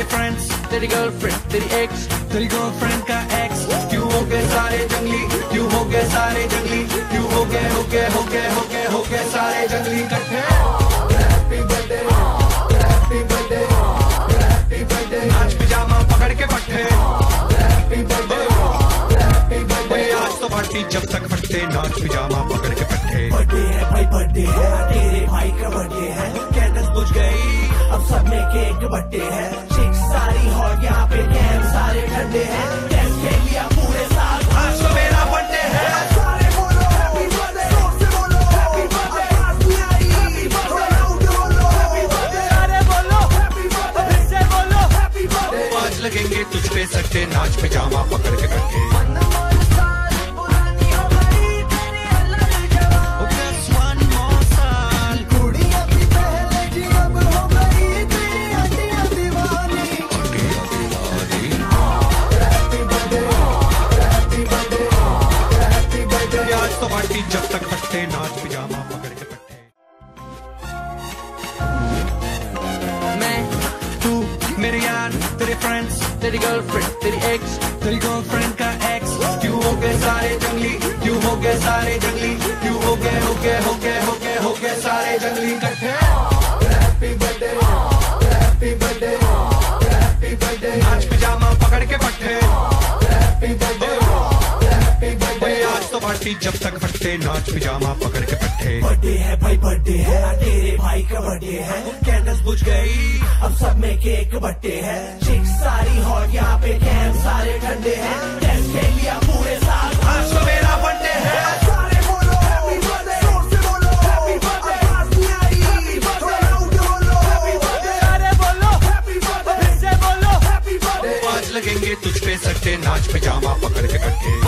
तेरे फ्रेंड्स, तेरी गर्लफ्रेंड, तेरी एक्स, तेरी गर्लफ्रेंड का एक्स, क्यों हो गए सारे जंगली, क्यों हो गए सारे जंगली, क्यों हो गए हो गए हो गए हो गए हो गए सारे जंगली इकट्ठे। Happy birthday, happy birthday, happy birthday, आज पिजामा पकड़ के पट्टे। हैप्पी बर्थडे, हैप्पी बर्थडे, आज तो पार्टी जब तक फटते, नाच पिजामा पकड़ के पट्टे। बर्थडे है भाई, बर्थडे है, तेरे भाई का बर्थडे है, कैंडल्स बुझ गई, अब सब में केक बर्थडे है, चिक्स सारी हॉट, यहाँ पे कैंप सारे ठंडे हैं, कैंप खेल लिया पूरे साल, आज तो मेरा बर्थडे है। सारे बोलो हैप्पी बर्थडे, जोर से बोलो हैप्पी बर्थडे, आवाज नहीं आई हैप्पी बर्थडे, लाउड बोलो हैप्पी बर्थडे, सारे बोलो हैप्पी बर्थडे, फिर से बोलो हैप्पी बर्थडे। आज लगेंगे तुझ पे सट्टे, नाच पिजामा पकड़ के कट्टे। तो पार्टी जब तक फटते, नाच पिजामा पकड़ के पट्टे। मैं, तू, मेरे यार, तेरे फ्रेंड्स, तेरी गर्लफ्रेंड, तेरी एक्स, तेरी गर्लफ्रेंड का एक्स, क्यों हो गए सारे जंगली, क्यों हो गए सारे जंगली, क्यों हो गए हो गए हो गए हो गए हो गए सारे जंगली इकट्ठे। Happy birthday, happy birthday, happy birthday, आज पिजामा पकड़ के पट्टे। हैप्पी बर्थडे, हैप्पी बर्थडे, आज तो पार्टी जब तक फटते, नाच पिजामा पकड़ के पट्टे। बर्थडे है भाई, बर्थडे है, तेरे भाई का बर्थडे है, कैंडल्स बुझ गई, अब सब में केक बर्थडे है, चिक्स सारी हॉट, यहाँ पे कैंप सारे ठंडे हैं, कैंप खेल लिया पूरे साल, आज तो मेरा बर्थडे है। सारे बोलो हैप्पी बर्थडे, जोर से बोलो हैप्पी बर्थडे, आवाज नहीं आई हैप्पी बर्थडे, लाउड बोलो हैप्पी बर्थडे, सारे बोलो हैप्पी बर्थडे, फिर से बोलो हैप्पी बर्थडे। आज लगेंगे तुझ पे सट्टे, नाच पिजामा पकड़ के कट्टे।